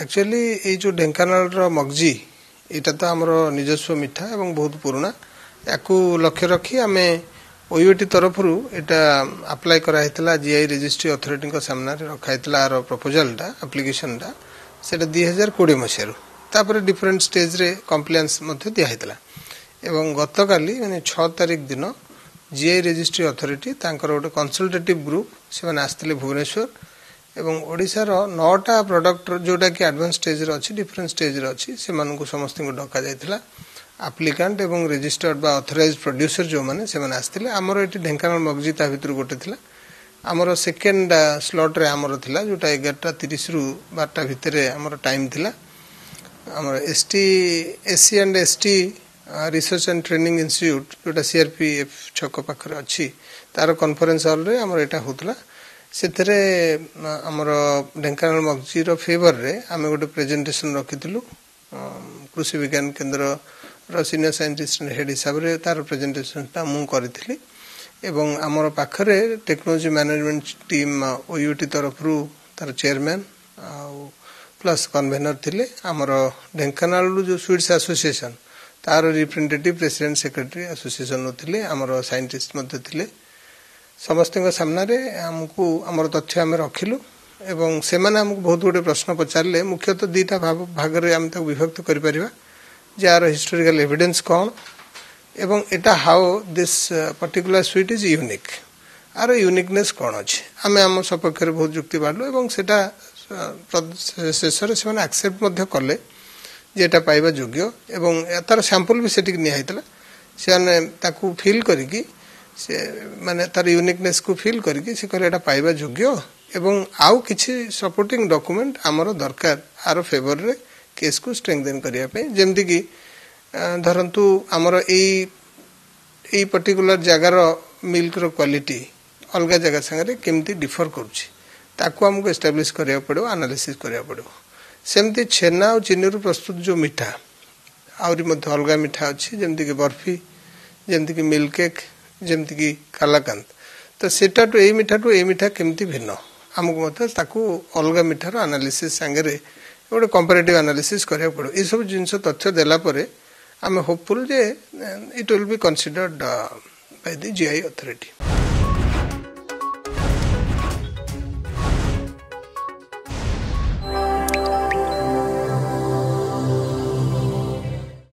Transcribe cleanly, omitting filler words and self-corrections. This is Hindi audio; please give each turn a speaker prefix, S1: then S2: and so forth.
S1: एक्चुअली ये जो ढेंकानाल मगजी यहाँ तो आमर निजस्व मिठा एवं बहुत पुराना या लक्ष्य रखी आम ओयूटी तरफ यहाँ अप्लाई कराइला जीआई रजिस्ट्री अथॉरिटी सामने रखाइला यार प्रपोजालटा एप्लिकेशनटा से 2020 मसीह डिफरेंट स्टेज रे कम्प्लेन्स दिखाई एवं गतकाली माने 6 तारिख दिन जीआई रजिस्ट्री अथॉरिटी गोटे कंसल्टेटिव ग्रुप से आसते भुवनेश्वर एवं ओडिशार 9टा प्रोडक्ट जोटा कि एडवांस स्टेज रे अछि डिफरेंट स्टेज रे अछि से मानकु समस्त को डका जायतिला एप्लिकेंट एवं रजिस्टर्ड बा ऑथराइज्ड प्रोड्यूसर जो माने से माने आस्तिले हमर एटी ढेंकानाल मगजी ता भितर गोटे थिला हमर सेकंड स्लॉट रे हमर थिला जोटा 11:30 रु 12टा भितर हमर टाइम थिला हमर SC and ST research and training institute जोटा सीआरपीएफ छक पाखरे अछि तार कॉन्फ्रेंस हॉल रे हमर एटा होतला सेतरे हमर ढेंकानाल मगजी रो फेवर रे आमे गोटे प्रेजेंटेशन रखितलु कृषि विज्ञान केंद्र रो सीनियर साइंटिस्ट हेड हिसाब रे तार प्रेजेंटेशन ता मु करितली एवं हमर पाखरे टेक्नोलॉजी मैनेजमेंट टीम ओयूटी तरफ रु तार चेयरमैन प्लस कन्वेनर थिले हमर ढेंकानाल जो स्वीट्स एसोसिएशन तार रिप्रेजेंटेटिव प्रेसिडेंट सेक्रेटरी एसोसिएशन थिले हमर साइंटिस्ट मध्ये थिले समस्त सामने आमको आमर तथ्य आम रखिलु एवं से आमको बहुत गुटे प्रश्न पचारे मुख्यतः 2टा भाग रे आम तक विभक्त कर परिबा जार हिस्टोरिकल एविडेंस कौन एवं एटा how this particular sweet is unique or uniqueness कौन अच्छे आम आम सपक्ष बहुत युक्ति बाढ़ू एवं सेटा शेष से एक्सेप्ट मध्य कले जेटा पाइबा योग्य एवं तार सैंपल भी सेटिक नियाइतला से ताकू फील करिकी से माने तार यूनिकनेस को फील करके से कहले एटा पाइबा योग्य एवं आउ किछि सपोर्टिंग डॉक्यूमेंट हमर दरकार आरो फेवर रे केस को स्ट्रेंथन करिया पे जेमति कि धरंतु हमर एई पर्टिकुलर जगार मिल्क रो क्वालिटी अलगा जगह संगे केमति डिफर करूछि ताकू हमको एस्टैब्लिश करिया पड़ो एनालिसिस करिया पड़ो सेमति छेना और चीनी रो प्रस्तुत जो मिठा आउरी मध्य अलगा मिठा अछि जेमति कि बर्फी जेमति कि मिल्क केक जेमति कि कालाकांत तो सेटा तो ए मिठा केमती भिन्न हमको मत ताकू अलगा मिठार एनालिसिस संगे गोटे कंपैरेटिव एनालिसिस करिया पड़ो ए सब जिंस तथ्य देला परे आम होपफुल जे it will be considered by the GI authority.